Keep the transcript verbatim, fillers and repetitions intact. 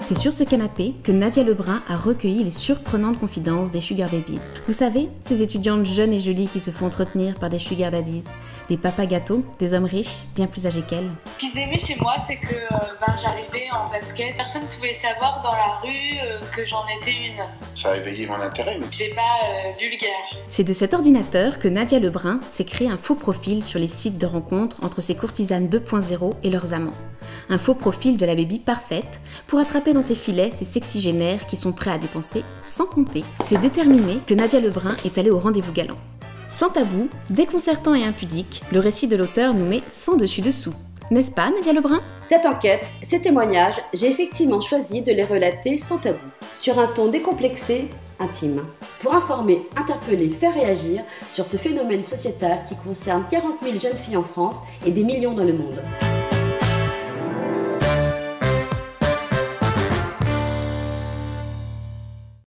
C'est sur ce canapé que Nadia Lebrun a recueilli les surprenantes confidences des sugar babies. Vous savez, ces étudiantes jeunes et jolies qui se font entretenir par des sugar daddies, des papas gâteaux, des hommes riches, bien plus âgés qu'elles. Ce qu'ils aimaient chez moi, c'est que euh, ben, j'arrivais en basket. Personne ne pouvait savoir dans la rue euh, que j'en étais une. Ça a éveillé mon intérêt. Je n'étais pas euh, vulgaire. C'est de cet ordinateur que Nadia Lebrun s'est créé un faux profil sur les sites de rencontres entre ses courtisanes deux point zéro et leurs amants. Un faux profil de la baby parfaite pour attraper dans ses filets ces sexygénaires qui sont prêts à dépenser sans compter. C'est déterminé que Nadia Lebrun est allée au rendez-vous galant. Sans tabou, déconcertant et impudique, le récit de l'auteur nous met sans dessus-dessous. N'est-ce pas, Nadia Lebrun? Cette enquête, ces témoignages, j'ai effectivement choisi de les relater sans tabou, sur un ton décomplexé, intime, pour informer, interpeller, faire réagir sur ce phénomène sociétal qui concerne quarante mille jeunes filles en France et des millions dans le monde.